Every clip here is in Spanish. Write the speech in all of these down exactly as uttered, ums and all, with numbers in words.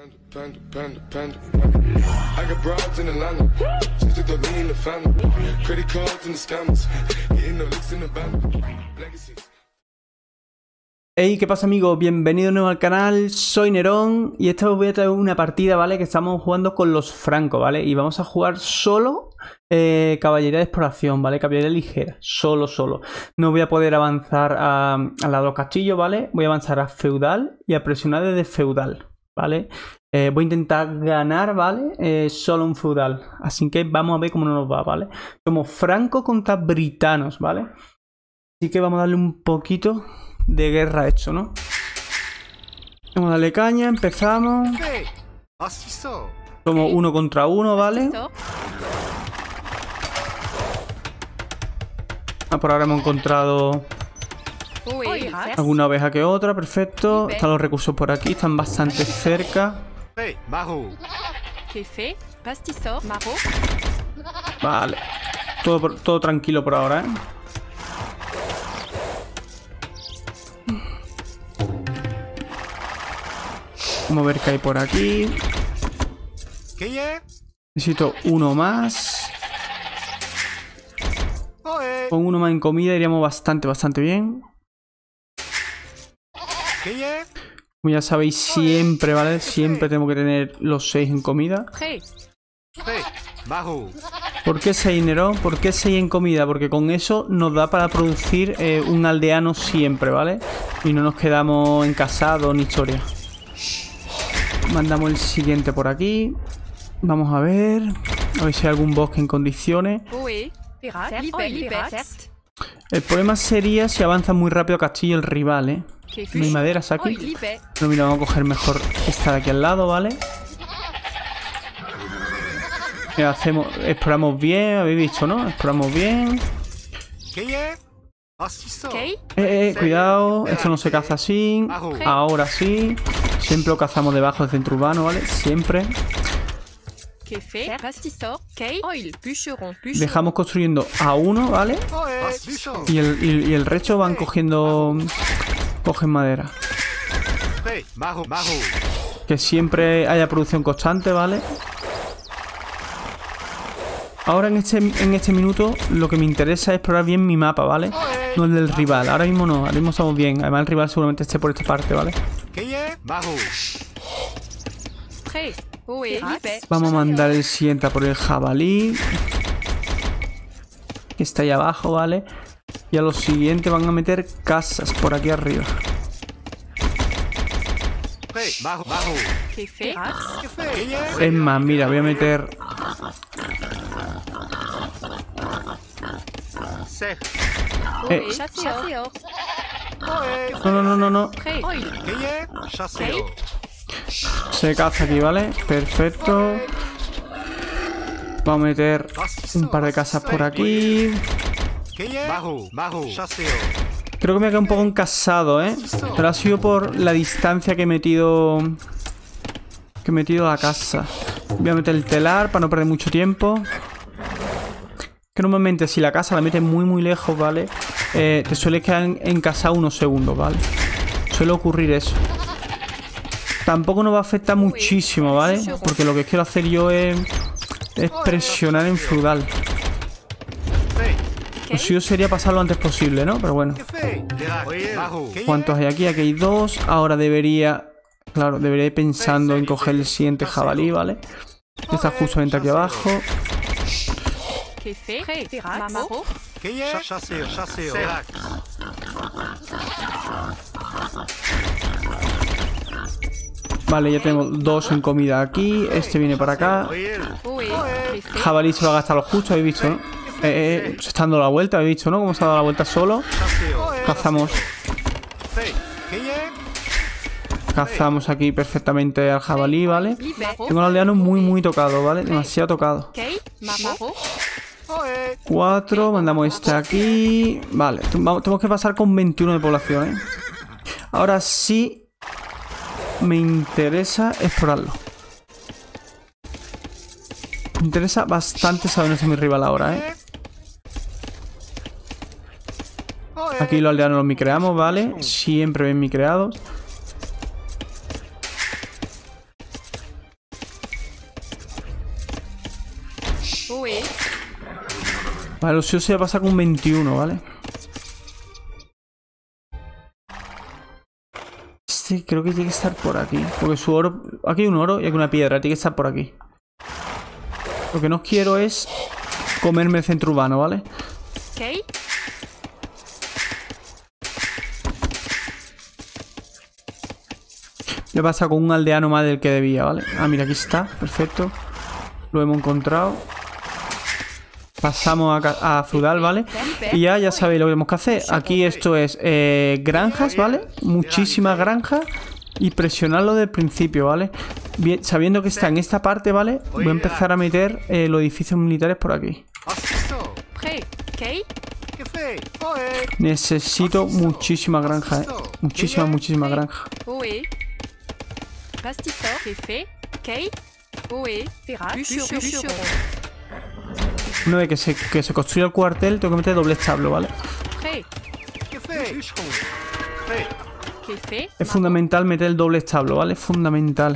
Hey, ¿qué pasa, amigos? Bienvenidos de nuevo al canal, soy Nerón y esta vez voy a traer una partida, ¿vale? Que estamos jugando con los francos, ¿vale? Y vamos a jugar solo eh, caballería de exploración, ¿vale? Caballería ligera, solo, solo. No voy a poder avanzar a, al lado del castillo, ¿vale? Voy a avanzar a feudal y a presionar desde feudal, ¿vale? Eh, voy a intentar ganar, ¿vale? Eh, solo un feudal, así que vamos a ver cómo nos va, ¿vale? Somos francos contra britanos, ¿vale? Así que vamos a darle un poquito de guerra hecho, ¿no? Vamos a darle caña, empezamos. Somos uno contra uno, ¿vale? Ah, por ahora hemos encontrado alguna oveja que otra, perfecto. Están los recursos por aquí, están bastante cerca. Vale. Todo, todo tranquilo por ahora, ¿eh? Vamos a ver qué hay por aquí. Necesito uno más. Con uno más en comida iríamos bastante, bastante bien. Como ya sabéis, siempre, ¿vale? Siempre tenemos que tener los seis en comida. ¿Por qué seis, Nerón? ¿Por qué seis en comida? Porque con eso nos da para producir eh, un aldeano siempre, ¿vale? Y no nos quedamos encasados ni historia. Mandamos el siguiente por aquí. Vamos a ver. A ver si hay algún bosque en condiciones. El problema sería si avanza muy rápido a castillo el rival, ¿eh? No hay maderas aquí. Pero mira, vamos a coger mejor esta de aquí al lado, ¿vale? Mira, hacemos, exploramos bien, habéis visto, ¿no? Exploramos bien. Eh, eh, cuidado, esto no se caza así. Ahora sí. Siempre lo cazamos debajo del centro urbano, ¿vale? Siempre. Dejamos construyendo a uno, ¿vale? Y el, y, y el resto van cogiendo... Cogen madera. Que siempre haya producción constante, ¿vale? Ahora en este, en este minuto lo que me interesa es explorar bien mi mapa, ¿vale? No el del rival. Ahora mismo no, ahora mismo estamos bien. Además el rival seguramente esté por esta parte, ¿vale? Vamos a mandar el siguiente a por el jabalí, que está ahí abajo, ¿vale? Y a los siguientes van a meter casas por aquí arriba. Es más, mira, voy a meter... Eh. No, no, no, no, no. Se caza aquí, ¿vale? Perfecto. Vamos a meter un par de casas por aquí. Creo que me ha quedado un poco encasado, ¿eh? Pero ha sido por la distancia que he metido... Que he metido a la casa. Voy a meter el telar para no perder mucho tiempo. Que normalmente si la casa la metes muy muy lejos, ¿vale? Eh, te suele quedar encasado unos segundos, ¿vale? Suele ocurrir eso. Tampoco nos va a afectar muchísimo, ¿vale? Porque lo que quiero hacer yo es, es presionar en feudal. Lo suyo sería pasar lo antes posible, ¿no? Pero bueno. ¿Cuántos hay aquí? Aquí hay dos. Ahora debería... Claro, debería ir pensando en coger el siguiente jabalí, ¿vale? Que está justamente aquí abajo. Vale, ya tenemos dos en comida aquí. Este viene para acá. Jabalí se va a gastar lo justo, habéis visto, ¿no? Eh, eh, se está dando la vuelta, habéis visto, ¿no? Cómo se ha dado la vuelta solo. Cazamos. Cazamos aquí perfectamente al jabalí, ¿vale? Tengo al aldeano muy, muy tocado, ¿vale? Demasiado tocado. Cuatro, mandamos este aquí. Vale, tenemos que pasar con veintiuno de población, ¿eh? Ahora sí me interesa explorarlo. Me interesa bastante saber dónde está mi rival ahora, ¿eh? Aquí los aldeanos los micreamos, ¿vale? Siempre bien micreados. Oui. Vale, los se va a pasar con un veintiuno, ¿vale? Este creo que tiene que estar por aquí. Porque su oro... Aquí hay un oro y aquí una piedra. Tiene que estar por aquí. Lo que no quiero es comerme el centro urbano, ¿vale? Ok. Le pasa con un aldeano más del que debía, ¿vale? Ah, mira, aquí está. Perfecto. Lo hemos encontrado. Pasamos a, a feudal, ¿vale? Y ya, ya sabéis lo que tenemos que hacer. Aquí esto es eh, granjas, ¿vale? Muchísimas granjas. Y presionarlo del principio, ¿vale? Bien, sabiendo que está en esta parte, ¿vale? Voy a empezar a meter eh, los edificios militares por aquí. Necesito muchísimas granjas, ¿eh? Muchísimas, muchísimas granjas. Una vez que se, que se construya el cuartel, tengo que meter doble establo, ¿vale? Es fundamental meter el doble establo, ¿vale? Es fundamental.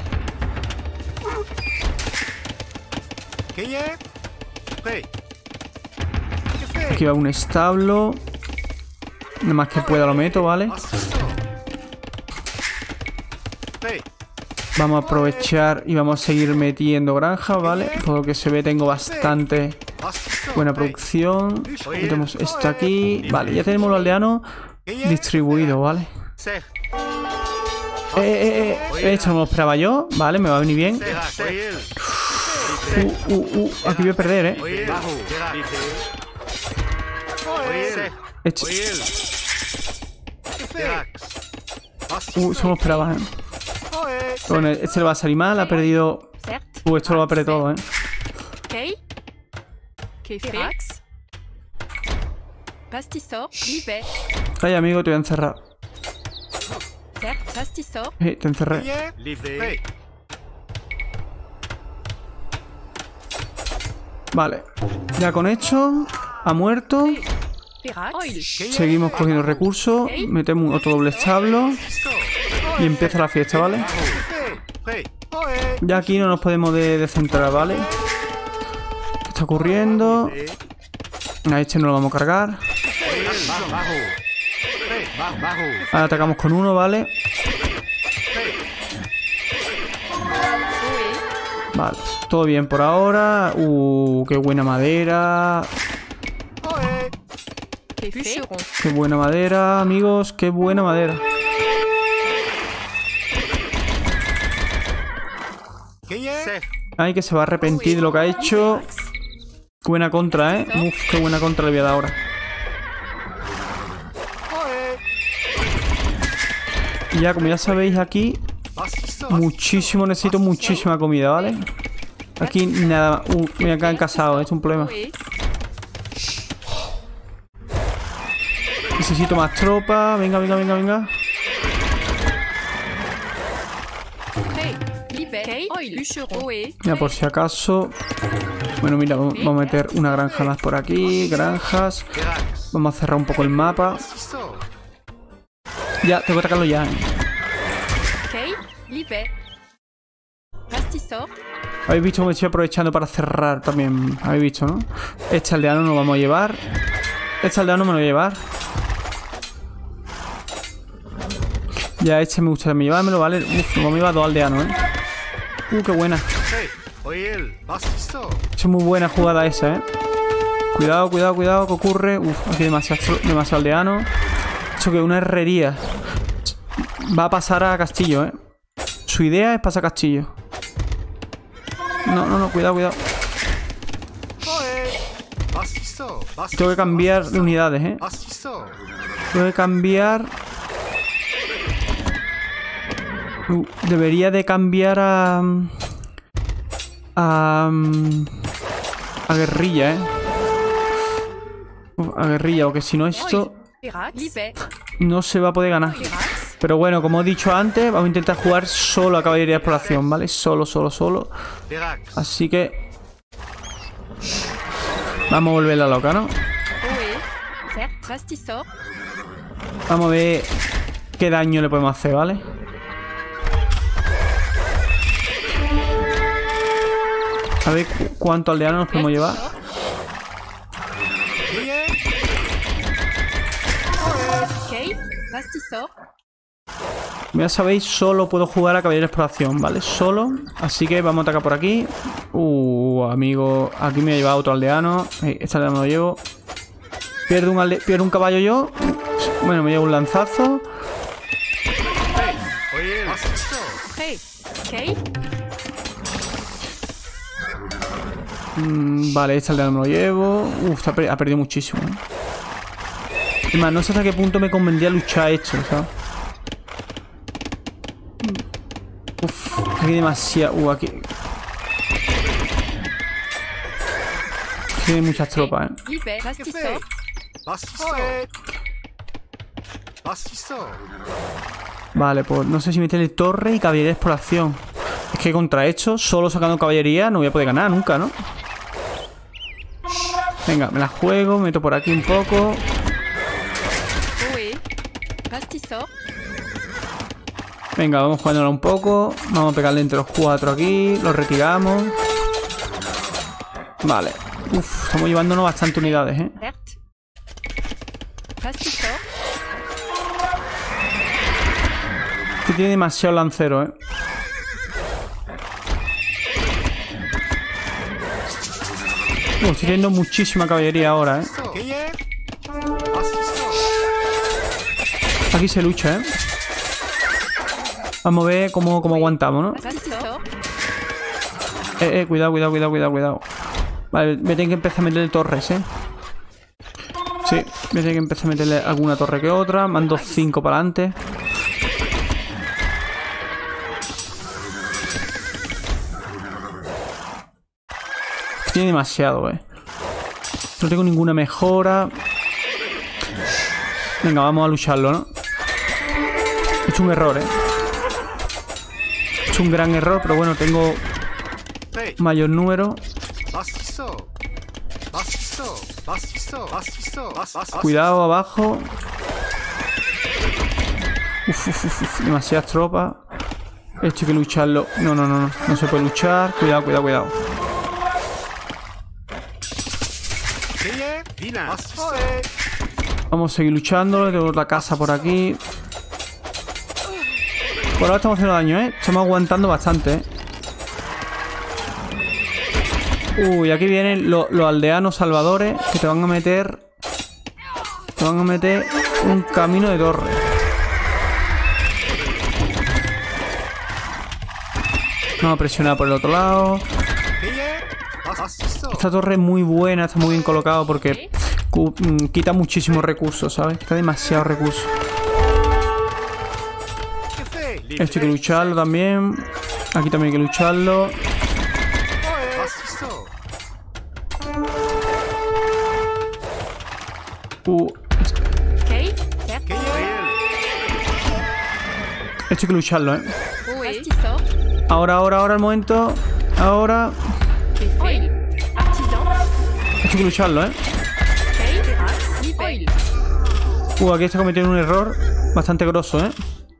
Aquí va un establo. Nada más que pueda lo meto, ¿vale? Vamos a aprovechar y vamos a seguir metiendo granjas, ¿vale? Por lo que se ve tengo bastante buena producción. Metemos esto aquí. Vale, ya tenemos los aldeanos distribuidos, ¿vale? Eh, eh, eh, esto no me lo esperaba yo. Vale, me va a venir bien. Uh, uh, uh, aquí voy a perder, ¿eh? Esto... Uh, eso no lo esperaba, ¿eh? Bueno, este le va a salir mal, ha perdido... Uh, esto lo va a perder todo, ¿eh? Ay, amigo, te voy a encerrar. Eh, te encerré. Vale. Ya con esto, ha muerto. Seguimos cogiendo recursos. Metemos otro doble establo. Y empieza la fiesta, ¿vale? Ya aquí no nos podemos de descentrar, ¿vale? ¿Qué está ocurriendo? A este no lo vamos a cargar. Ahora atacamos con uno, ¿vale? Vale, todo bien por ahora. Uh, qué buena madera. Qué buena madera, amigos. Qué buena madera. Ay, que se va a arrepentir de lo que ha hecho. Buena contra, ¿eh? Uf, qué buena contra le voy a dar ahora. Y ya, como ya sabéis, aquí muchísimo, necesito muchísima comida, ¿vale? Aquí nada, uh, me han casado, es un problema. Necesito más tropa, venga, venga, venga, venga. Ya por si acaso. Bueno, mira, vamos a meter una granja más por aquí. Granjas. Vamos a cerrar un poco el mapa. Ya, tengo que atacarlo ya, ¿eh? Habéis visto cómo estoy aprovechando para cerrar también. Habéis visto, ¿no? Este aldeano nos lo vamos a llevar. Este aldeano me lo voy a llevar. Ya este me gustaría llevármelo, ¿vale? Uf, nos vamos a llevar dos aldeanos, ¿eh? Uh, qué buena. Es muy buena jugada esa, ¿eh? Cuidado, cuidado, cuidado, ¿qué ocurre? Uf, aquí hay demasiado, demasiado aldeano. Esto que es una herrería. Va a pasar a castillo, ¿eh? Su idea es pasar a castillo. No, no, no, cuidado, cuidado. Tengo que cambiar de unidades, ¿eh? Tengo que cambiar... Uh, debería de cambiar a... A... A guerrilla, ¿eh? Uf, a guerrilla, porque si no esto... No se va a poder ganar. Pero bueno, como he dicho antes, vamos a intentar jugar solo a caballería de exploración, ¿vale? Solo, solo, solo. Así que... Vamos a volverla loca, ¿no? Vamos a ver qué daño le podemos hacer, ¿vale? A ver cu cuántos aldeanos nos podemos llevar. Ya sabéis, solo puedo jugar a caballería de exploración, ¿vale? Solo. Así que vamos a atacar por aquí. Uh, amigo. Aquí me he llevado otro aldeano. Este aldeano me lo llevo. Pierdo un, alde pierdo un caballo yo. Bueno, me llevo un lanzazo. Mm, vale, este aldeano me lo llevo. Uf, ha, per ha perdido muchísimo, ¿eh? Es más, no sé hasta qué punto me convendría luchar esto, ¿sabes? Uf, aquí hay demasiado... Uh, aquí... Aquí hay muchas tropas, ¿eh? Vale, pues no sé si meterle torre y caballería de exploración. Es que contra esto, solo sacando caballería, no voy a poder ganar nunca, ¿no? Venga, me la juego, me meto por aquí un poco. Venga, vamos jugándola un poco. Vamos a pegarle entre los cuatro aquí. Los retiramos. Vale. Uf, estamos llevándonos bastante unidades, ¿eh? Este tiene demasiado lancero, ¿eh? Uh, estoy teniendo muchísima caballería ahora, ¿eh? Aquí se lucha, ¿eh? Vamos a ver cómo, cómo aguantamos, ¿no? Eh, eh, cuidado, cuidado, cuidado, cuidado, cuidado. Vale, me tengo que empezar a meterle torres, ¿eh? Sí, me tengo que empezar a meterle alguna torre que otra. Mando cinco para adelante. Tiene demasiado, ¿eh? No tengo ninguna mejora. Venga, vamos a lucharlo, ¿no? He hecho un error, ¿eh? He hecho un gran error, pero bueno, tengo mayor número. Cuidado abajo. Uf, uf, uf, uf, demasiadas tropas. Esto hay que lucharlo. No, no, no, no. No se puede luchar. Cuidado, cuidado, cuidado. Vamos a seguir luchando. Tengo otra casa por aquí. Por ahora estamos haciendo daño, ¿eh? Estamos aguantando bastante, ¿eh? Uy, aquí vienen los, los aldeanos salvadores que te van a meter... Te van a meter un camino de torre. Vamos a presionar por el otro lado. Esta torre es muy buena, está muy bien colocado porque quita muchísimos recursos, ¿sabes? Quita demasiados recursos. Esto hay que lucharlo también. Aquí también hay que lucharlo. Uh. Esto hay que lucharlo, ¿eh? Ahora, ahora, ahora el momento. Ahora. Esto hay que lucharlo, ¿eh? Uh, aquí está cometiendo un error bastante grosso, ¿eh?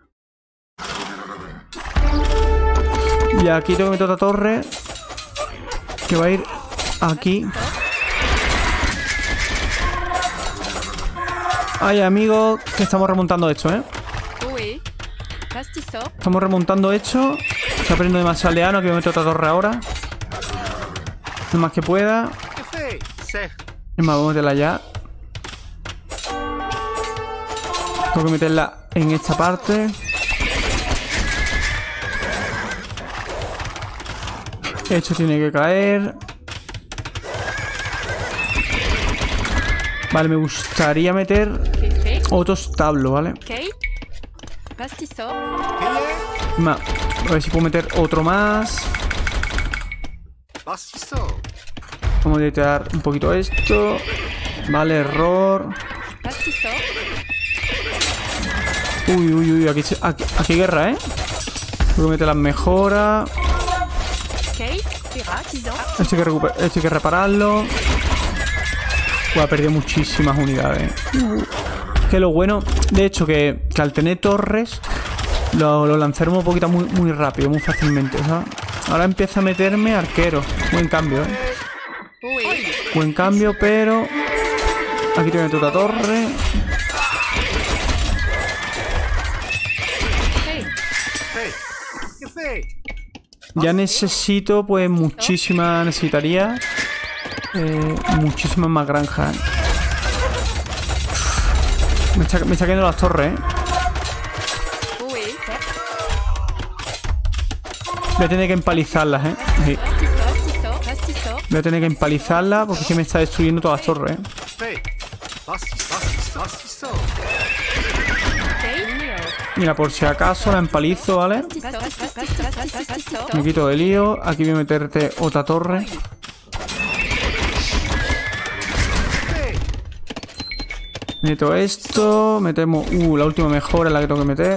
Y aquí tengo que meter otra torre que va a ir aquí. Ay, amigos, que estamos remontando esto, ¿eh? Estamos remontando esto. Está perdiendo demasiado aldeano. Que voy a meter otra torre ahora. Lo más que pueda. Es más, vamos a meterla ya. Tengo que meterla en esta parte. Esto tiene que caer. Vale, me gustaría meter otro establo, ¿vale? Ma, a ver si puedo meter otro más. Vamos a editar un poquito esto. Vale, error. Uy, uy, uy, aquí, aquí, aquí hay guerra, ¿eh? Tengo que meter las mejoras. Esto hay que, recuperar, esto hay que repararlo. Uy, ha perdido muchísimas unidades. Que lo bueno, de hecho, que, que al tener torres, lo, lo lanzaron un poquito muy, muy rápido, muy fácilmente, ¿sabes? Ahora empieza a meterme arquero. Buen cambio, ¿eh? Buen cambio, pero... Aquí te meto otra torre. Ya necesito, pues, muchísima... Necesitaría... Eh, muchísimas más granjas. Me está, me está cayendo las torres, ¿eh? Voy a tener que empalizarlas, ¿eh? Sí. Voy a tener que empalizarlas porque es que me está destruyendo todas las torres, ¿eh? Mira, por si acaso la empalizo, ¿vale? Me quito de lío. Aquí voy a meterte otra torre. Meto esto. Metemos... Uh, la última mejora es la que tengo que meter.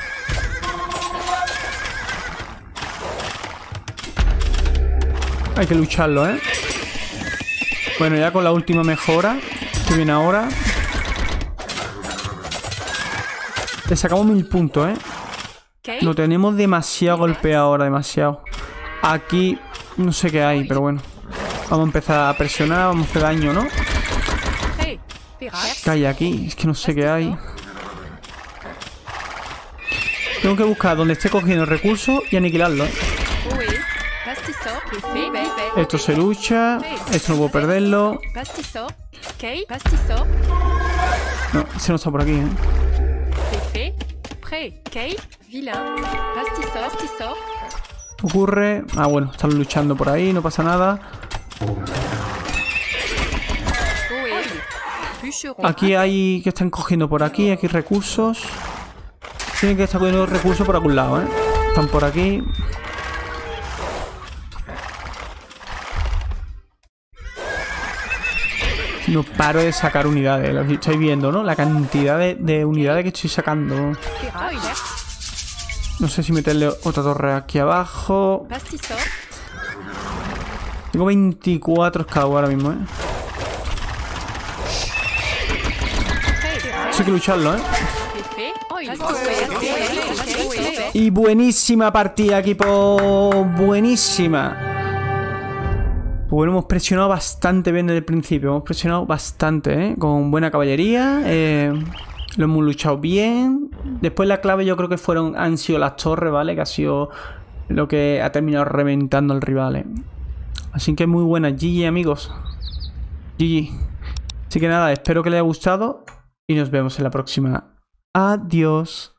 Hay que lucharlo, ¿eh? Bueno, ya con la última mejora que viene ahora. Le sacamos mil puntos, ¿eh? Lo tenemos demasiado golpeado ahora, demasiado. Aquí no sé qué hay, pero bueno. Vamos a empezar a presionar, vamos a hacer daño, ¿no? ¿Qué hay aquí? Es que no sé qué hay. Tengo que buscar donde esté cogiendo recursos y aniquilarlo, ¿eh? Esto se lucha. Esto no puedo perderlo. No, ese no está por aquí, ¿eh? Ocurre... Ah, bueno, están luchando por ahí, no pasa nada. Aquí hay... que están cogiendo por aquí? Aquí recursos. Tienen que estar cogiendo recursos por algún lado, ¿eh? Están por aquí. No paro de sacar unidades. Lo estáis viendo, ¿no? La cantidad de, de unidades que estoy sacando. No sé si meterle otra torre aquí abajo. Tengo veinticuatro K ahora mismo, ¿eh? Eso hay que lucharlo, ¿eh? Y buenísima partida, equipo. Buenísima. Bueno, hemos presionado bastante bien desde el principio. Hemos presionado bastante, ¿eh? Con buena caballería. Eh, lo hemos luchado bien. Después la clave yo creo que fueron han sido las torres, ¿vale? Que ha sido lo que ha terminado reventando al rival, ¿eh? Así que muy buena. G G, amigos. G G. Así que nada, espero que les haya gustado. Y nos vemos en la próxima. Adiós.